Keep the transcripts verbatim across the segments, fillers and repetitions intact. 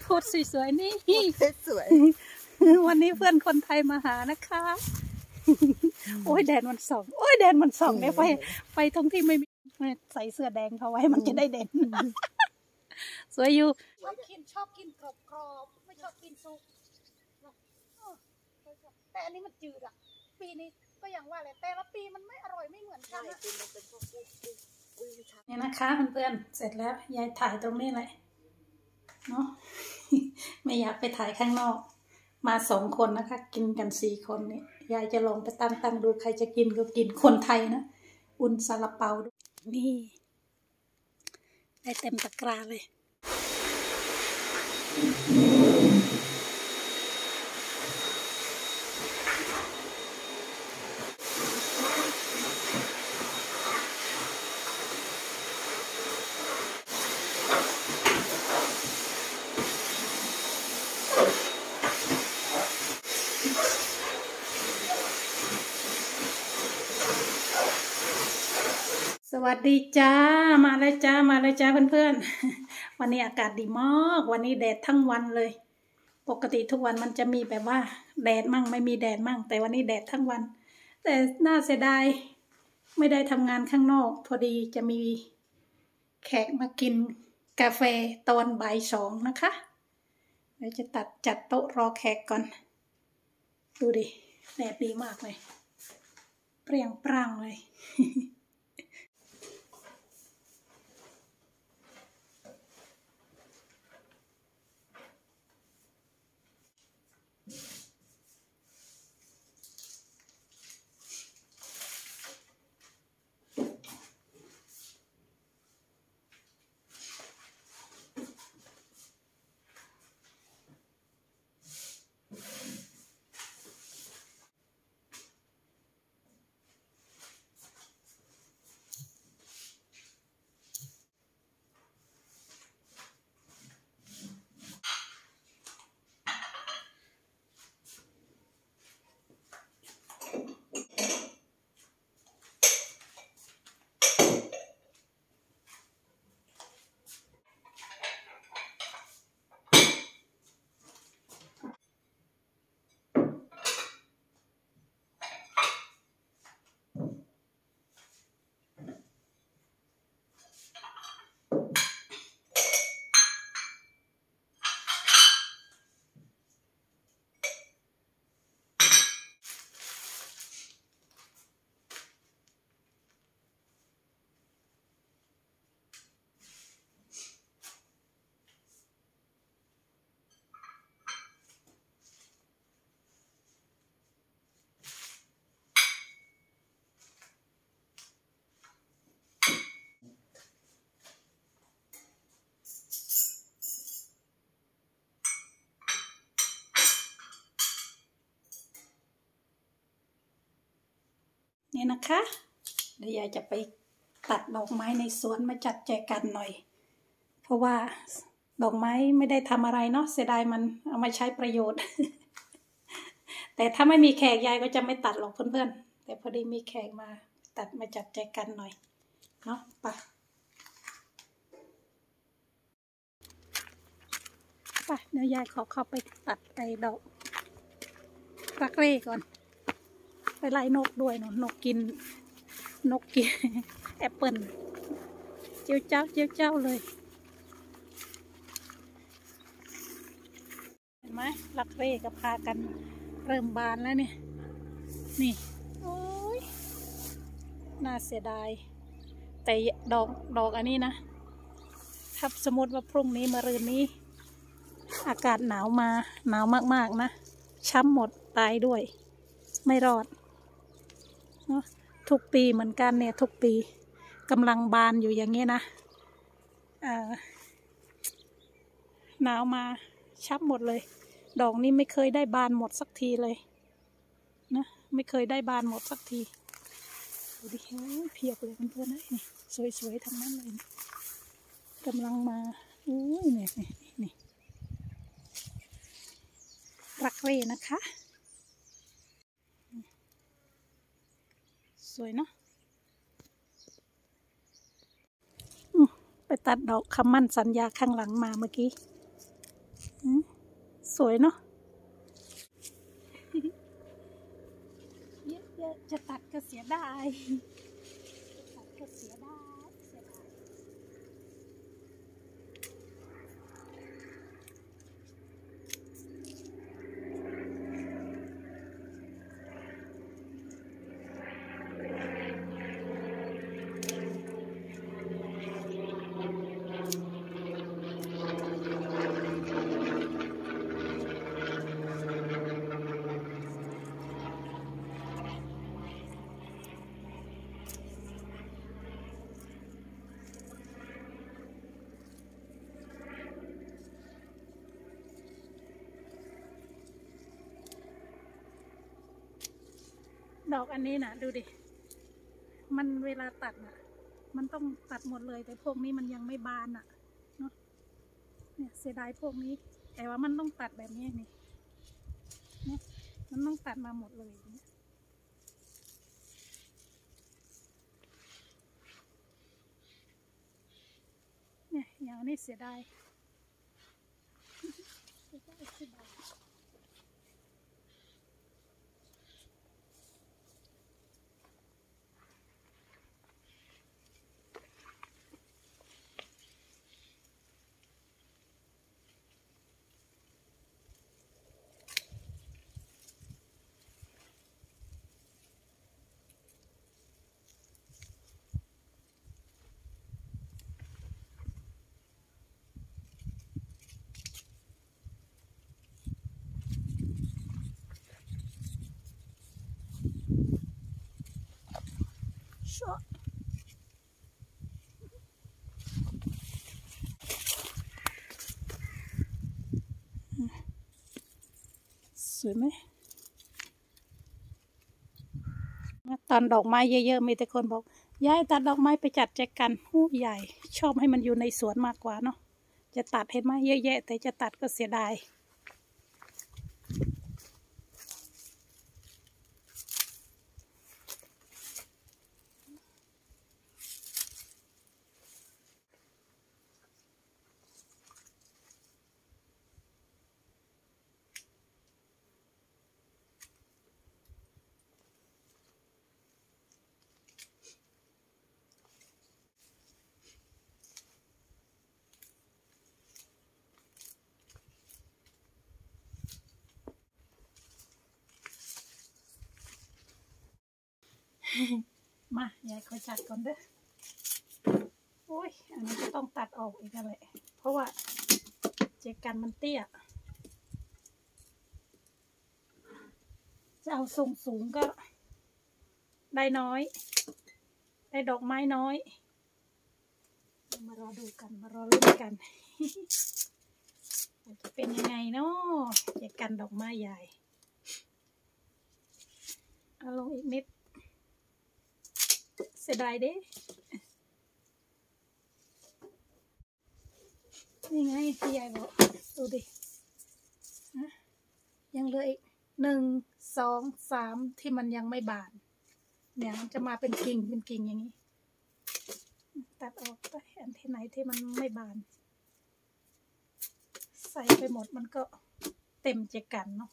พูดสวยๆนี่สวยวันนี้เพื่อนคนไทยมาหานะคะโอ้ยแดดมันส่องโอ้ยแดดมันส่องเนี่ยไปไปตรงที่ไม่มีใส่เสื้อแดงเขาไว้มันจะได้เด่นสวยอยู่ชอบกินชอบกินกรอบๆไม่ชอบกินซุปแต่อันนี้มันจืดอ่ะปีนี้ก็อย่างว่าแหละแต่ละปีมันไม่อร่อยไม่เหมือนกันนะนี่นะคะเพื่อนๆเสร็จแล้วยายถ่ายตรงนี้เลยเนาะไม่อยากไปถ่ายข้างนอกมาสองคนนะคะกินกันสี่คนนี่ยายจะลองไปตั้งตั้งดูใครจะกินก็กินคนไทยนะอุ่นซาลาเปาดูนี่ได้เต็มตะกร้าเลยสวัสดีจ้ามาเลยจ้ามาเลยจ้าเพื่อนๆวันนี้อากาศดีมากวันนี้แดดทั้งวันเลยปกติทุกวันมันจะมีแบบว่าแดดมั่งไม่มีแดดมั่งแต่วันนี้แดดทั้งวันแต่น่าเสียดายไม่ได้ทำงานข้างนอกพอดีจะมีแขกมากินกาแฟตอนบ่ายสองนะคะเดี๋ยวจะตัดจัดโต๊ะรอแขกก่อนดูดิแดดดีมากเลยเปรี้ยงปร้างเลยนี่นะคะเดี๋ยวยายจะไปตัดดอกไม้ในสวนมาจัดแจกันหน่อยเพราะว่าดอกไม้ไม่ได้ทำอะไรเนาะเสียดายมันเอามาใช้ประโยชน์ แต่ถ้าไม่มีแขกยายก็จะไม่ตัดหรอกเพื่อนๆแต่พอดีมีแขกมาตัดมาจัดแจกันหน่อยเนาะไปไปเดี๋ยวยายขอเข้าไปตัดไอ้ดอกรักเร่ก่อนไปไล่นกด้วยเนาะนกกินนกกินแอปเปิลเจียวเจ้าเจียวเจ้าเลยเห็นไหมรักเร่ก็พากันเริ่มบานแล้วเนี่ยนี่โอ้ยน่าเสียดายแต่ดอกดอกอันนี้นะถ้าสมมติว่าพรุ่งนี้มะรืนนี้อากาศหนาวมาหนาวมากๆนะช้ำหมดตายด้วยไม่รอดเนาะทุกปีเหมือนกันเนี่ยทุกปีกำลังบานอยู่อย่างนี้นะหนาวมาช้ำหมดเลยดอกนี้ไม่เคยได้บานหมดสักทีเลยนะไม่เคยได้บานหมดสักทีดูดิเพียบเลยเพื่อนๆนี่สวยๆทั้งนั้นเลยกำลังมาอุ้ยเนี่ยนี่นี่รักเร่นะคะสวยเนาะไปตัดดอกคำมั่นสัญญาข้างหลังมาเมื่อกี้สวยเนาะเยอะๆจะตัดก็เสียดายตัดก็เสียดายเสียดายดอกอันนี้นะดูดิมันเวลาตัดน่ะมันต้องตัดหมดเลยแต่พวกนี้มันยังไม่บานอ่ะเนาะเนี่ยเสียดายพวกนี้แต่ว่ามันต้องตัดแบบนี้นี่เนี่ยมันต้องตัดมาหมดเลยเนี่ยอย่างนี้เสียดายเสียดายเสียดายสวยไหมตอนดอกไม้เยอะๆมีแต่คนบอกย้ายตัดดอกไม้ไปจัดแจกันหูใหญ่ชอบให้มันอยู่ในสวนมากกว่าเนาะจะตัดเห็นไหมเยอะแยะแต่จะตัดก็เสียดายมายายคอยจัดก่อนเด้อโอ้ยอันนี้ก็ต้องตัดออกอีกแล้วแหละเพราะว่าเจกันมันเตี้ยจะเอาทรงสูงก็ได้น้อยได้ดอกไม้น้อยมารอดูกันมารอลุ้นกันจะเป็นยังไงเนาะเจกันดอกไม้ใหญ่เอาลงอีกนิดเสียดายเด้นี่ไงพี่ยายบอกดูดิยังเหลืออีกหนึ่งสองสามที่มันยังไม่บานเนี่ยมันจะมาเป็นกิ่งเป็นกิ่งอย่างนี้ตัดออกไปอันที่ไหนที่มันไม่บานใส่ไปหมดมันก็เต็มเจกันเนาะ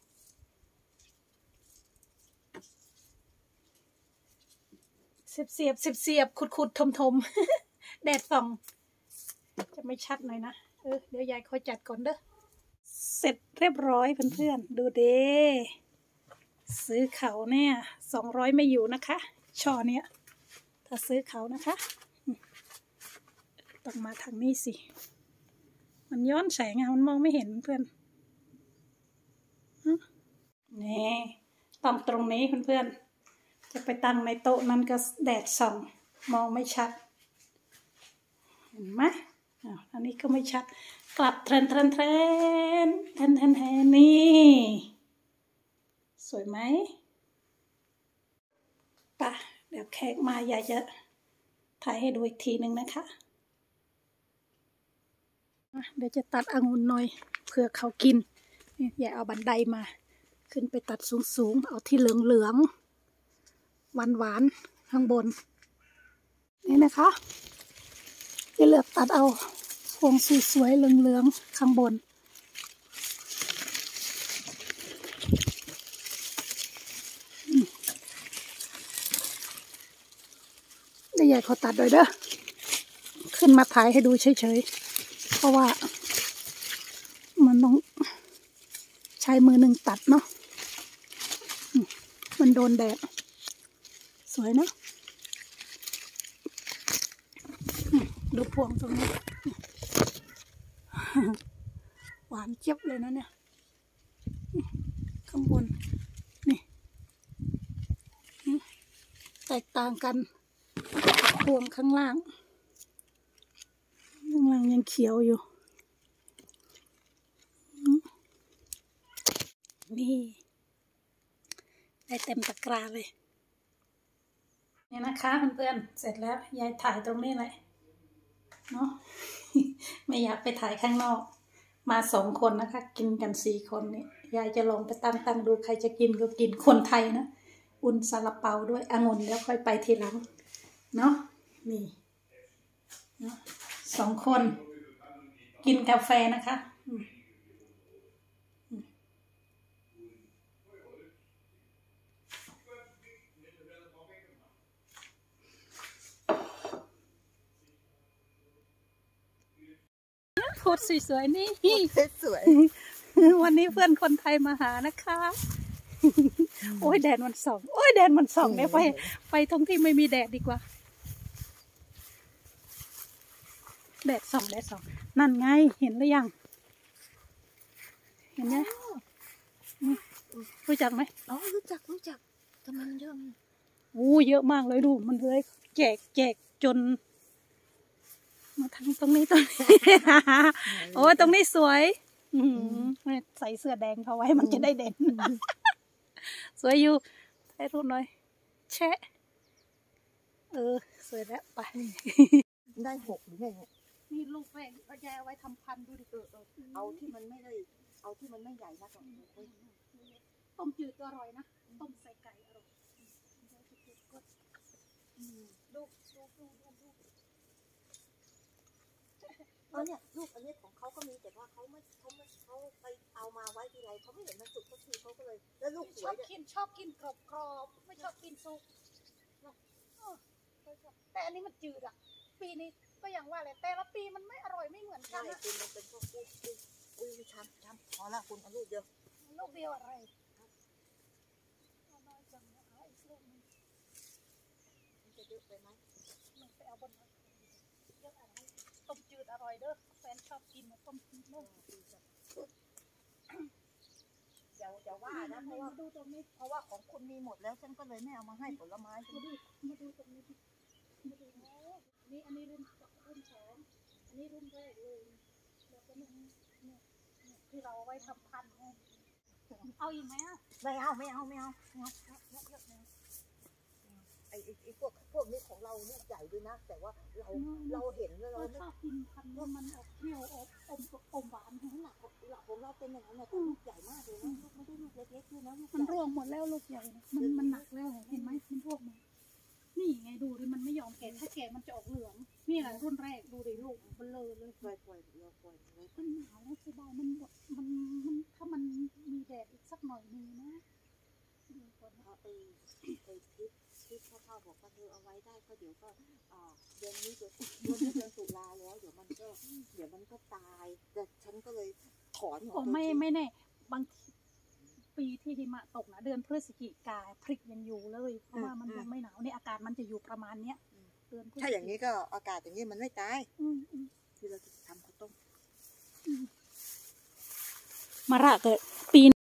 เสียบเสียบเสียบเสียบขุดขุดทมทมแดดส่องจะไม่ชัดหน่อยนะเออเดี๋ยวยายคอยจัดก่อนเด้อเสร็จเรียบร้อยเพื่อนๆดูเด้ซื้อเขาเนี่ยสองร้อยไม่อยู่นะคะช่อเนี้ยถ้าซื้อเขานะคะต้องมาทางนี้สิมันย้อนแสงอะมันมองไม่เห็นเพื่อนนี่ต้องตรงนี้เพื่อนๆจะไปตั้งในโต๊ะนั้นก็แดดส่องมองไม่ชัดเห็นไหมอันนี้ก็ไม่ชัดกลับเทรนเทรนเทรนเทรนเทรนเทรนนี่สวยไหมป่ะเดี๋ยวแขกมาอยากจะถ่ายให้ดูอีกทีหนึ่งนะคะเดี๋ยวจะตัดองุ่นหน่อยเพื่อเขากินอย่าเอาบันไดมาขึ้นไปตัดสูงๆเอาที่เหลืองๆหวานๆข้างบนนี่นะคะจะเลือกตัดเอาพวงสวยๆเหลืองๆข้างบนใหญ่เขาตัดโดยเด้อขึ้นมาถ่ายให้ดูเฉยๆเพราะว่ามันต้องใช้มือหนึ่งตัดเนาะมันโดนแดดสวยเนาะดูพวงตรงนี้หวานเจี๊ยบเลยนะเนี่ยข้างบนนี่แตกต่างกันพวงข้างล่างข้างล่างยังเขียวอยู่นี่ได้เต็มตะกร้าเลยนี่นะคะเพื่อนๆเสร็จแล้วยายถ่ายตรงนี้เลยเนาะ ไม่อยากไปถ่ายข้างนอกมาสองคนนะคะกินกันสี่คนนี่ยายจะลองไปตั้งตั้งดูใครจะกินก็กินคนไทยนะอุ่นซาลาเปาด้วยองุ่นแล้วค่อยไปทีหลังเนาะนี่เนาะสองคนกินกาแฟนะคะโพสสวยๆนี่สวยวันนี้เพื่อนคนไทยมาหานะคะโอ้ยแดดมันส่องโอ้ยแดดมันส่องเนี่ยไปไปตรงที่ไม่มีแดดดีกว่าแดดส่องแดดส่องนั่นไงเห็นหรือยังเห็นไหมรู้จักไหมอ๋อรู้จักรู้จักทำไมมันเยอะโอ้เยอะมากเลยดูมันเลยแจกแจกจนมาทางตรงนี้ตรงนี้โอ้ตรงนี้สวยใส่เสื้อแดงเขาไว้มันจะได้เด่นสวยอยู่ให้รูปหน่อยแชะเออสวยแล้วไปได้หกหรือไงเนี่ยนี่ลูกแรกก็แย่ไว้ทำพันธุ์ดูดิเออเอาที่มันไม่ได้เอาที่มันไม่ใหญ่นะก่อนต้มจืดก็อร่อยนะต้มใส่ไก่อร่อยดูดูดูดูดูตอนเนี้ยลูกอันนี้ของเขาก็มีแต่ว่าเขาไม่เขาไม่เขาไปเอามาไว้ที่ไรเขาไม่เห็นมันสุกสักทีเขาก็เลยแล้วลูกสวยชอบกินชอบกินกรอบกรอบไม่ชอบกินสุกแต่อันนี้มันจืดอ่ะปีนี้ก็อย่างว่าแหละแต่ละปีมันไม่อร่อยไม่เหมือนกันนะคุณมันเป็นพวกอุ้ยอุ้ยช้ำช้ำพอละคุณเอาลูกเดียวลูกเดียวอะไรมันจะเยอะไปไหมมันไปเอาบนเยอะอะไรต้มจืดอร่อยเด้อแฟนชอบกินต้มจืดเนอะเดี๋ยวเดี๋ยวว่านะเพราะว่าดูตรงนี้เพราะว่าของคุณมีหมดแล้วฉันก็เลยไม่เอามาให้ผลไม้มาดูมาดูตรงนี้มาดูนี่อันนี้รุ่นรุ่นสองอันนี้รุ่นแรกเลยแล้วก็นี่เนี่ยที่เราไว้ทำพันธุ์เอาอีกไหมอ่ะไม่เอาไม่เอาไม่เอาไม่เอาเยอะเยอะเยอะไอ้ไอ้พวกพวกนี้ของเราลูกใหญ่ด้วยนะแต่ว่าเราเราเห็นแล้วเราชอบกินพันธุ์มันออกเปรี้ยวออกอมอมหวานทั้งหลักหลักของเราเป็นอย่างนั้นแต่ลูกใหญ่มากเลยนะลูกไม่ได้ลูกเล็กๆด้วยนะมันร่วงหมดแล้วลูกใหญ่นะมันมันหนักแล้วเห็นไหมมันร่วงมานี่ไงดูดิมันไม่ยอมแก่ถ้าแก่มันจะออกเหลืองนี่แหละรุ่นแรกดูดิลูกมันเลยเลยปล่อยปล่อยเราปล่อยมันหนาวแล้วสบายมันหมดมันมันถ้ามันมีแดดอีกสักหน่อยนึงนะดูก่อนเอาไอ้ไอ้ทิศทิศพ่อๆบอกว่าเธอเอาไว้ได้ก็เดี๋ยวก็เดือนนี้เดือนเดือนนี้เดือนตุลาแล้วเดี๋ยวมันก็เดี๋ยวมันก็ตายแต่ฉันก็เลยถอนโอ้ไม่ไม่แน่บางปีที่หิมะตกนะเดือนพฤศจิกาพริกยังอยู่เลยเพราะว่ามันยังไม่หนาวเนี่ยอากาศมันจะอยู่ประมาณเนี้ยเดือนถ้าอย่างนี้ก็อากาศอย่างนี้มันไม่ตายที่เราจะทำข้าวต้มมะระเกิด